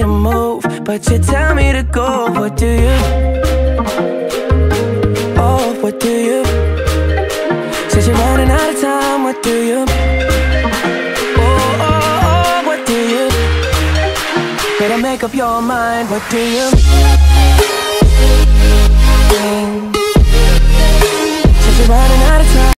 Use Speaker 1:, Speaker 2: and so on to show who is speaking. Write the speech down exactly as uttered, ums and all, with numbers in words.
Speaker 1: to move, but you tell me to go. What do you? Oh, what do you? Said you're running out of time. What do you? Oh, oh, oh, what do you? Better make up your mind. What do you?